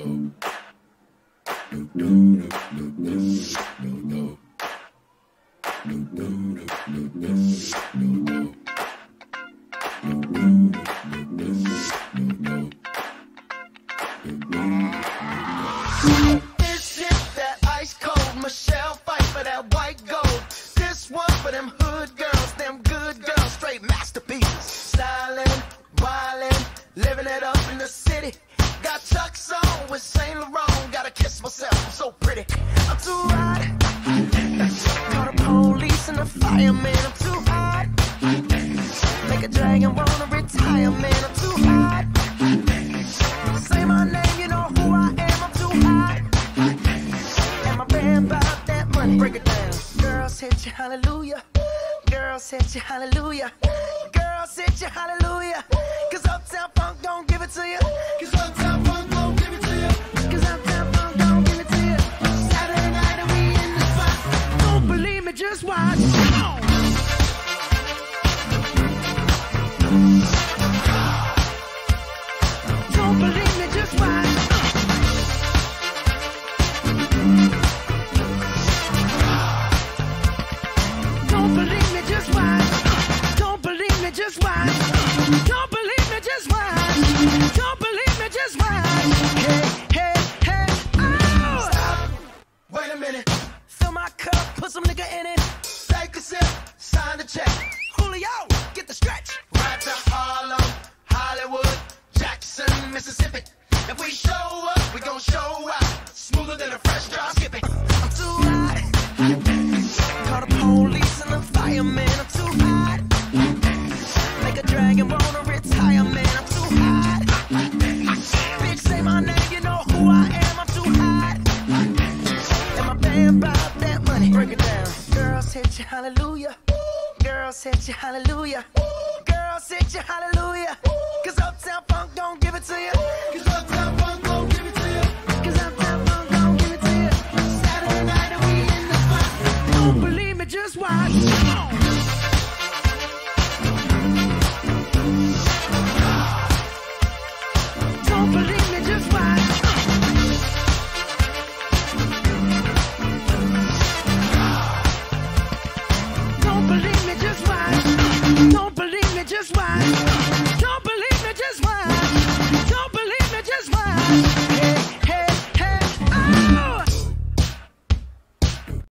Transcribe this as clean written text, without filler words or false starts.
This hit that ice cold Michelle fight for that white gold. This one for them hood girls, them good girls, straight masterpieces. Styling, wildin', living it up in the city. Got Chuck's on with Saint Laurent. Gotta kiss myself, I'm so pretty. I'm too hot. Call the police and the fireman. I'm too hot. Make a dragon wanna retire, man. I'm too hot. Say my name, you know who I am. I'm too hot. And my band bought that money. Break it down. Girls hit you, hallelujah. Girls hit you, hallelujah. Girls hit you, hallelujah. Cause Uptown Funk don't give it to you. Cause Uptown Funk don't give it to you. Cause Uptown Funk don't give it to you. Saturday night and we in the spot. Don't believe me, just watch. Don't believe me, just watch. Don't believe me, just watch. Don't believe me, just watch. Don't believe me, just watch. Don't believe me, just watch. Hey, hey, hey, oh! Stop. Wait a minute. Fill my cup, put some nigga in it. Take a sip, sign the check. Julio, get the stretch. Right to Harlem, Hollywood, Jackson, Mississippi. If we show up, we gon' show out. Smoother than a fresh drop skipping. I'm too hot. Call the police and the fireman. I'm too hot. Make a dragon wanna retire, man. I'm too hot. Bitch, say my name, you know who I am. I'm too hot. And my band bought that money. Break it down. Girls hit you, hallelujah. Girls hit you, hallelujah. Girls hit you, hallelujah. Cause Uptown Funk don't give it to you. Cause Uptown Funk don't give it to you. Cause Uptown Funk don't give it to you. Saturday night and we in the spot. Don't believe me, just watch. Don't believe me, just watch. Don't believe me, just watch. Don't believe me, just watch.